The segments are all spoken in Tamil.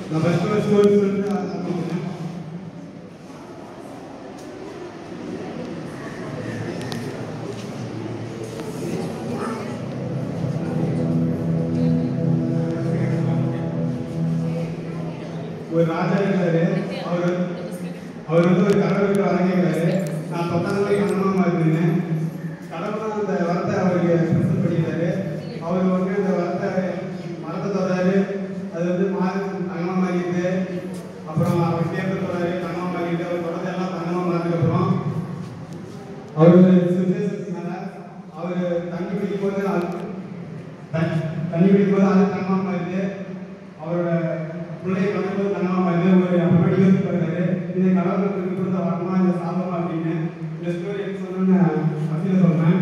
நான் ஃபர்ஸ்ட் ஸ்டோரி சொல்லிட்டு ஆரம்பிக்கிறேன். ஒரு ராஜா இருந்தாரு. அவர் வந்து ஒரு கடவுளுக்கு வணங்கினாரு. நான் 10ஆம் வரை கண்ணமா இருந்தேன். கடவுள் அந்த வரத்தை அவருக்கு பிரசன்ட் பண்ணிட்டாரு. அவர் வந்து அந்த வரத்தை மரத்தை தொடராரு. அது வந்து தங்கமா மாறிடுது. அப்புறம் அவர் பேப்பர் தொடராரு, தங்கமா மாறிடுது. அவர் தொடர்ந்து எல்லாம் தங்கமா மாறினதுக்கு அப்புறம் அவர் சுச்சுவேஷன் அவர் தண்ணி பிடிக்கும் போது அது தங்கமா மாறிடுது. அவரோட பிள்ளையை பண்ணும்போது தங்கமா மாறிடுது. ஒரு அப்படி யோசிச்சு பார்க்குறாரு, இதை கடவுளுக்கு கொடுத்த வரமா இந்த சாபமா அப்படின்னு. இந்த ஸ்டோரி எப்படி சொன்னோன்னு அப்படின்னு சொல்றேன்.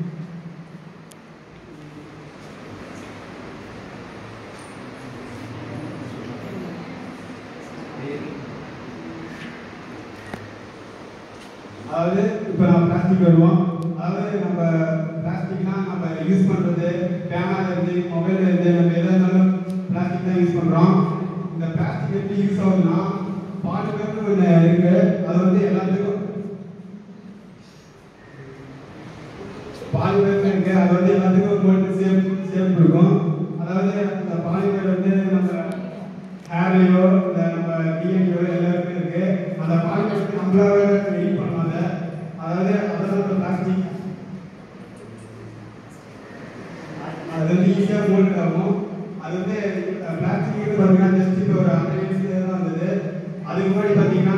அதாவது இப்போ நம்ம பிளாஸ்டிக் வருவோம். அதாவது நம்ம பிளாஸ்டிக்னா நம்ம யூஸ் பண்ணுறது பேனால இருந்து மொபைலில் இருந்து நம்ம எதாக இருந்தாலும் பிளாஸ்டிக் தான் யூஸ் பண்ணுறோம். இந்த பிளாஸ்டிக் எப்படி யூஸ் ஆகுதுன்னா பாலிமர்னு ஒன்று இருக்கு. அது வந்து எல்லாத்துக்கும் பாலிமர் இருக்கு. அது வந்து எல்லாத்துக்கும் கோல்டு சேஃப் கொடுக்கும். அதாவது இந்த பாலிமர் வந்து நம்ம ஹேர்லையோ இல்லை நம்ம டிஎன்லையோ எல்லாருமே இருக்கு. அந்த பாலிமர் வந்து நம்மளாவே வெயிட் பண்ணாத, அதாவது அதோட பிளாஸ்டிக் அது வந்து ஈஸியாக மோல்ட் ஆகும். அது வந்து பிளாஸ்டிக் பார்த்தீங்கன்னா ஜஸ்ட் இப்போ ஒரு 100 இயர்ஸ் தான் வந்தது. அதுக்கு முன்னாடி பார்த்தீங்கன்னா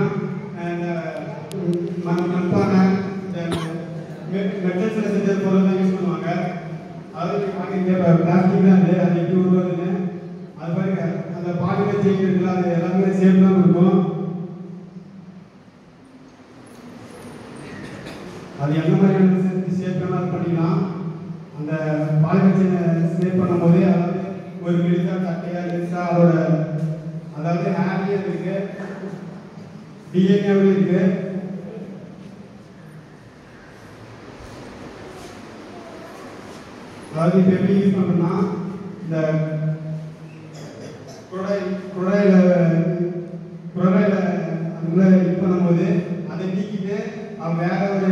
இந்த மண்பானை மெட்டல்ஸில் செஞ்ச பொருள் தான் யூஸ் பண்ணுவாங்க. அதாவது பார்க்குறீங்க பிளாஸ்டிக் தான் அது எப்படி உருவாதுன்னு. அது பாருங்க அந்த பாலிமர் செயின் இருக்குல்ல, அது எல்லாமே சேஃப் தான் இருக்கும். அது எந்த மாதிரியான சேஃப்லாம் அது பண்ணிக்கலாம். அந்த பாலிமர் செயினை சேவ் பண்ணும்போது அதாவது ஒரு மெலிசா தட்டையாக மெலிசா அதோட அதாவது ஹேர்லேயும் இருக்கு, டிஎன்ஏவும் இருக்கு. அதாவது இப்போ எப்படி யூஸ் பண்ணணும்னா இந்த குழாயில் அதுக்குள்ள யூஸ் பண்ணும்போது அதை நீக்கிட்டு வேற ஒரு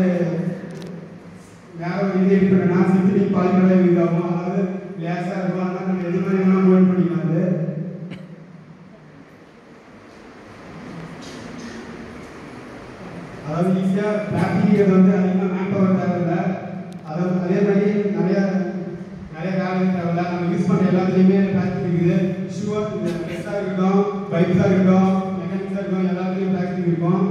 இது எடிட் பண்ணா சிந்தடிக் பாலிமர் யூஸ் ஆகும். அதாவது லேசாக இருக்கும். அதனால் நம்ம எது மாதிரி வேணாலும் மோல்ட் பண்ணிக்கலாம். அது அதாவது ஈஸியாக பிளாஸ்டிக் வந்து அதிகமாக மேன் பவர் தேவையில்லை. அதாவது அதே மாதிரி நிறைய வேலை தேவையில்லை. நம்ம யூஸ் பண்ணுற எல்லாத்துலேயுமே பிளாஸ்டிக் இருக்குது. ஷூவாக இந்த ட்ரெஸ்ஸாக இருக்கட்டும், பைக்ஸாக இருக்கட்டும், மெக்கானிக்ஸாக இருக்கட்டும், எல்லாத்துலேயும் பிளாஸ்டிக் இருக்கும்.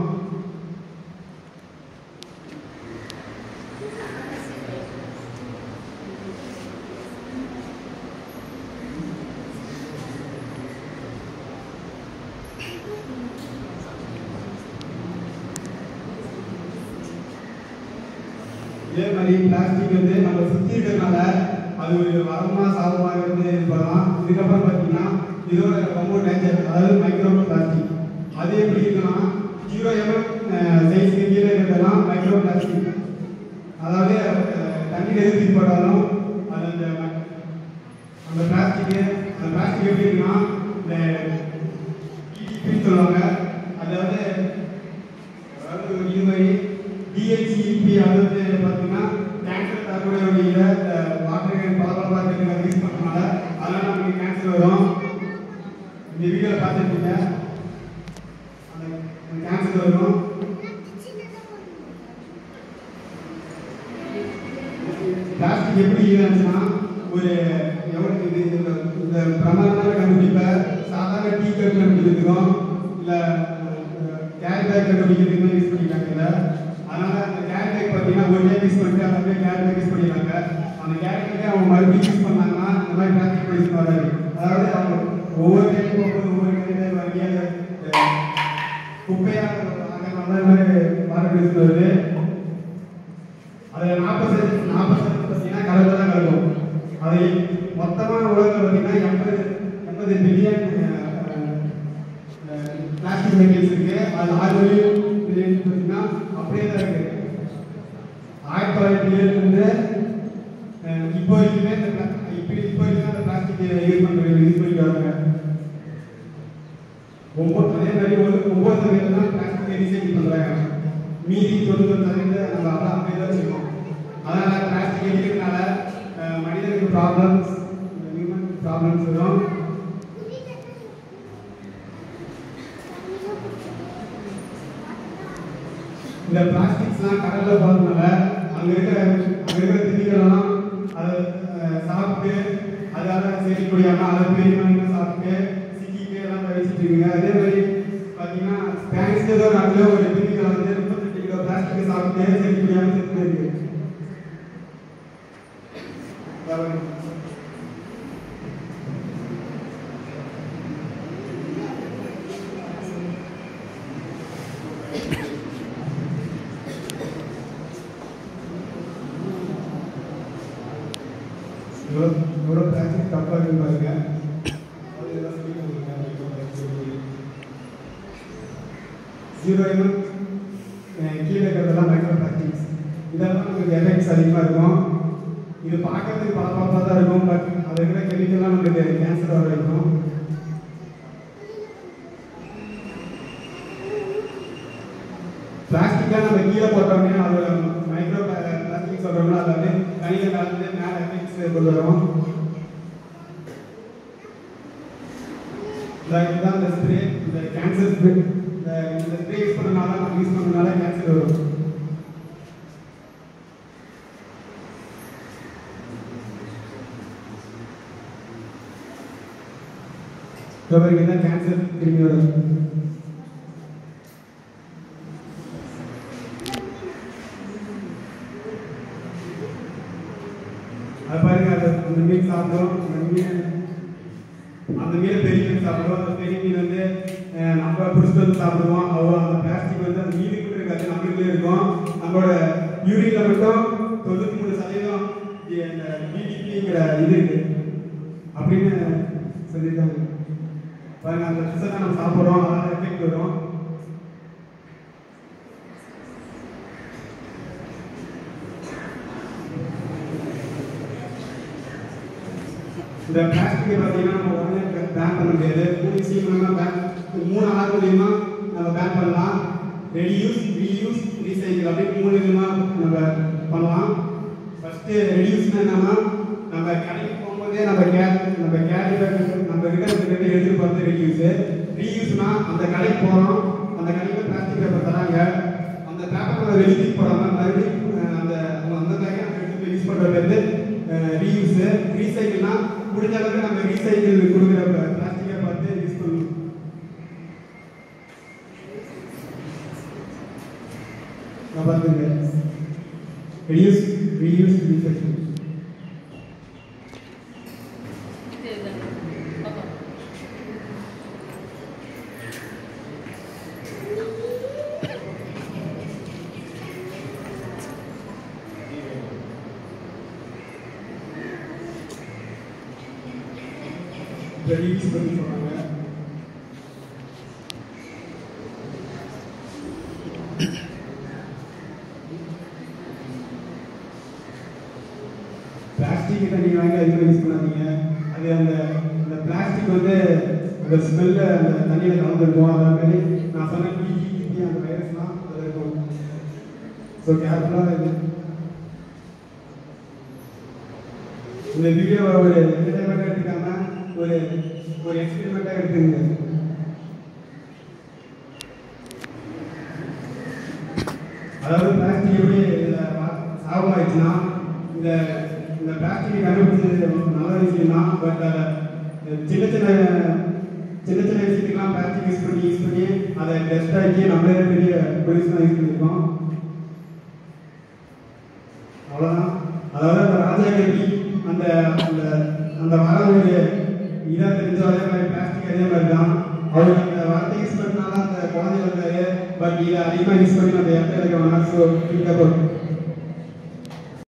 இதே மாதிரி பிளாஸ்டிக் வந்து நம்ம சுற்றி இருக்கிறதுனால அது ஒரு வரமா சாதமாக இருந்து இருக்கலாம். இதுக்கப்புறம் பார்த்தீங்கன்னா இதோட ரொம்ப டேஞ்சர், அதாவது மைக்ரோ பிளாஸ்டிக். அது எப்படி இருக்குன்னா 0 mm சைஸ்க்கு கீழே இருக்கிறதெல்லாம் மைக்ரோ பிளாஸ்டிக். அதாவது தண்ணியில் எது போட்டாலும் அது அந்த பிளாஸ்டிக் எப்படி இருக்குன்னா இந்த EDP சொல்லுவாங்க. அதாவது இது மாதிரி DHEP அதாவது பார்த்தீங்கன்னா கேன்சர் தரக்கூடிய வழியில் வாட்டர் பலப்பழப்பாக யூஸ் பண்ணுறதுனால அதெல்லாம் நமக்கு கேன்சர் வரும். இந்த வீடியோவில் பார்த்துருக்கீங்க அந்த கேன்சர் வரும். பிளாஸ்டிக் எப்படி இருந்துச்சுன்னா ஒரு இந்த பிரமாதமான கண்டுபிடிப்பை சாதாரண டீ கப் கண்டுபிடிக்கிறதுக்கும் இல்லை கேரி பேக் கண்டுபிடிக்கிறதுக்குமே யூஸ் பண்ணிக்காங்க. அதனால அந்த கேரி பேக் பார்த்தீங்கன்னா ஒரு டைம் யூஸ் பண்ணிட்டு அந்த கேரி பேக் யூஸ் பண்ணிடுறாங்க. அந்த கேரி பேக்கை அவங்க மறுபடியும் யூஸ் பண்ணாங்கன்னா இந்த மாதிரி பிளாஸ்டிக் யூஸ் வராது. அதாவது அவங்க ஒவ்வொரு டைம் போகும்போது ஒவ்வொரு கேரி வாங்கி அந்த குப்பையாக அந்த மாதிரி யூஸ் வருது. அதில் 40% பார்த்தீங்கன்னா கடலில் தான் கிடக்கும். அது மொத்தமான உலகத்தில் பார்த்தீங்கன்னா 80 பில்லியன் பிளாஸ்டிக் மெட்டீரியல்ஸ் இருக்கு. அது 6 பில்லியன் பார்த்தீங்கன்னா அப்படியே தான் இருக்கு. 1907 இப்போ வரைக்குமே இப்போ வரைக்கும் அந்த பிளாஸ்டிக் யூஸ் பண்ணிட்டு வராங்க. அதே மாதிரி 9% தான் பிளாஸ்டிக் ரீசைக்கிள் பண்ணுறாங்க. மீதி 90% நம்ம அதை அப்படியே தான் வச்சுக்கோம். அதனால் பிளாஸ்டிக் எரிக்கிறதுனால மனிதனுக்கு ப்ராப்ளம்ஸ் வரும். இந்த பிளாஸ்டிக்ஸ்லாம் கடலில் போகிறதுனால அங்கே இருக்கிற திணிகளெல்லாம் அதை சாப்பிட்டு அதால் செய்யக்கூடியாமல் அதை பெரிய மனிதன் சாப்பிட்டு சிக்கிட்டு எல்லாம் வச்சுட்டு இருக்குங்க. அதே மாதிரி பார்த்தீங்கன்னா ஸ்பானிஷ் ஏதோ நாட்டில் ஒரு திணிகளை வந்து 38 கிலோ பிளாஸ்டிக்கை சாப்பிட்டு செய்யக்கூடியாமல் செத்து இருக்கு. எவ்வளோ பிளாஸ்டிக் தப்பாக இருக்குன்னு பாருங்க. ஜீரோ கீழே இருக்கிறதெல்லாம் மைக்ரோ பிளாஸ்டிக்ஸ். இதெல்லாம் நமக்கு எஃபெக்ட்ஸ் அதிகமாக இருக்கும். இது பார்க்கறதுக்கு பரபரப்பாக தான் இருக்கும். பட் அதை இருக்கிற கெமிக்கல்லாம் நமக்கு கேன்சர் வர இருக்கும். பிளாஸ்டிக்காக நம்ம கீழே போட்டோம்னா அதோட மைக்ரோ பிளாஸ்டிக் சொல்கிறோம்னா அது வந்து தனியில் கலந்து மேலே எஃபெக்ட்ஸ் கொண்டு வரும். இதுதான் இந்த ஸ்ப்ரே, இந்த கேன்சர் ஸ்ப்ரே. இந்த ஸ்ப்ரே யூஸ் பண்ணனால கேன்சர் வரும். இதுதான் கேன்சர் கிருமி வரும். அது பாருங்க, அந்த மீன் சாப்பிடும். அந்த மீன் பெரிய மீன் சாப்பிடுவோம். அந்த பெரிய மீன் வந்து நம்ம பிடிச்சிட்டு வந்து சாப்பிடுவோம். அந்த பிளாஸ்டிக் வந்து அந்த மீனுக்குள்ள இருக்காது, நம்மளுக்குள்ளே இருக்கும். நம்மளோட யூரின்ல மட்டும் 93% இந்த பிடிபிங்கிற இது இருக்கு அப்படின்னு சொல்லியிருக்காங்க. பாருங்க, அந்த ஃபிஷ்ஷை தான் நம்ம சாப்பிட்றோம், அதனால எஃபெக்ட் வரும். இந்த பிளாஸ்டிக்கை பார்த்தீங்கன்னா நம்ம உடனே பேன் பண்ண முடியாது. 3 விஷயங்கள்லாம் மூணு ஆறு மூலியமாக நம்ம பேன் பண்ணலாம். ரெடியூஸ், ரீயூஸ், ரீசைக்கிள் அப்படின்னு 3 விதமாக நம்ம பண்ணலாம். ஃபர்ஸ்ட் ரெடியூஸ்னா என்னன்னா, நம்ம கடைக்கு போகும்போதே நம்ம கேரி பேக் நம்ம கிட்ட எடுத்துட்டு போகிறது ரெடியூஸ். ரீயூஸ்னா அந்த கடைக்கு போகிறோம், அந்த கடையில் பிளாஸ்டிக் பேப்பர் தராங்க, அந்த பேப்பரை வெளியே போடாமல் மறுபடியும் அந்த பேக்கை நம்ம எடுத்து யூஸ் பண்ணுறது ரீயூஸ். ரீசைக்கிள்னா முடிஞ்ச அளவுக்கு நம்ம ரீசைக்கிள் கொடுக்குற பிளாஸ்டிக்கை பார்த்து யூஸ் பண்ணணும். பார்த்துங்க, ரெடியூஸ், ரீயூஸ், ரீசைக்கிள். ரெடியூஸ் பண்ணி சொல்றாங்க. பிளாஸ்டிக் தண்ணி வாங்கி அதிகமாக யூஸ் பண்ணாதீங்க. அது அந்த பிளாஸ்டிக் வந்து அந்த ஸ்மெல்ல அந்த தண்ணியில் கலந்துருக்கும். அதே மாதிரி நான் சொன்ன டிடி அந்த வைரஸ்லாம் அது இருக்கும். ஸோ கேர்ஃபுல்லாக இது. இந்த வீடியோவை ஒரு என்டர்டைன்மெண்ட்டாக எடுத்துக்காம ஒரு எக்ஸ்பெரிமெண்ட்டாக எடுத்துங்க. அதாவது பிளாஸ்டிக் எப்படி சாபமாயிடுச்சுன்னா, இந்த பிளாஸ்டிக் கண்டுபிடிச்சது நல்ல விஷயம் தான். பட் அதை சின்ன சின்ன விஷயத்துக்கெல்லாம் பிளாஸ்டிக் யூஸ் பண்ணி அதை டெஸ்ட் ஆக்கி நம்மளே பெரிய பொல்யூஷனாக யூஸ் பண்ணியிருக்கோம். அவ்வளோதான். அதாவது அந்த ராஜா கட்டி அந்த வரவுடைய இதாக தெரிஞ்சோ அதே மாதிரி பிளாஸ்டிக் அதே மாதிரி தான். அவருக்கு அந்த வார்த்தை யூஸ் பண்ணாலும் அந்த குழந்தை வந்தாரு. பட் இதை அதிகமாக யூஸ் பண்ணி அந்த இடத்துல இருக்க வேணாம். ஸோ